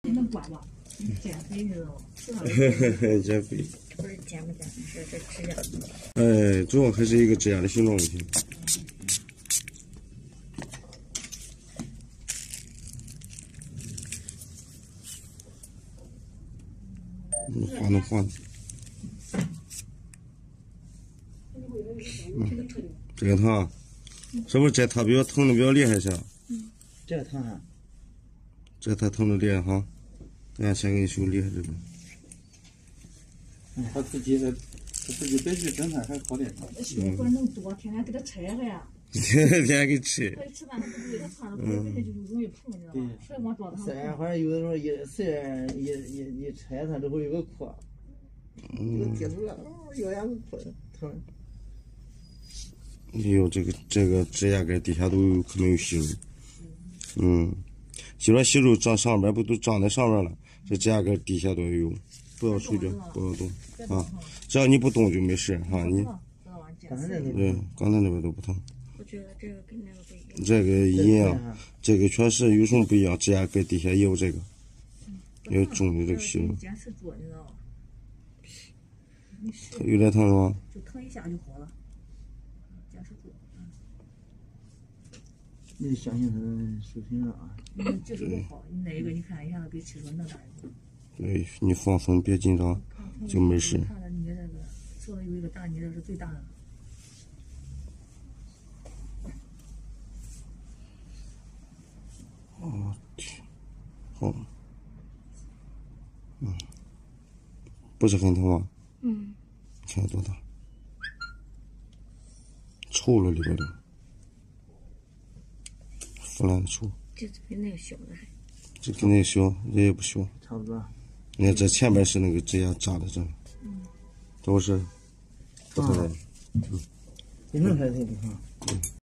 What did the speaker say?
能管吧？减肥你知道吗？ 减肥。 不是减不减，是这指甲。 哎，主要还是一个指甲的形状问题。画能画的。这个疼啊，是不是这它比较疼的比较厉害些？ 这个疼啊。 这它疼的厉害哈。等下先给你修厉害这个。 他自己别去整它还好点。 修管能多，天天给它拆开呀。 天天给吃。 他一吃饭他不对，他穿着不对，就容易碰，你知道吗？所以往桌子上。 反正有的时候一拆它之后有个壳，有个接住了，有两个壳疼。 有这个指甲盖底下都有可能有息肉。就说息肉长上边不都长在上边了，这指甲盖底下都有。不要手脚，不要动啊！只要你不动就没事哈。你对，刚才那边都不疼。 我觉得这个跟那个不一样。 这个一样，这个确实有什么不一样？指甲盖底下也有这个，也有种的这个息肉。 坚持做，你知道吗？ 有点疼是吧？ 就疼一下就好了。坚持做。 你相信他的视频了啊？ 技术不好，你那一个你看一下子给切出那大一个。 对，你放松，别紧张，就没事。 看着你这个说的有一个大，你这是最大的。 哦，天，好，不是很疼吧？看多大？臭了里边都，腐烂的臭。 这比那个小的还。 这跟那个小，这也不小。 差不多。 你看这前边是那个指甲扎的这，这不是不疼的。 你能还疼不疼？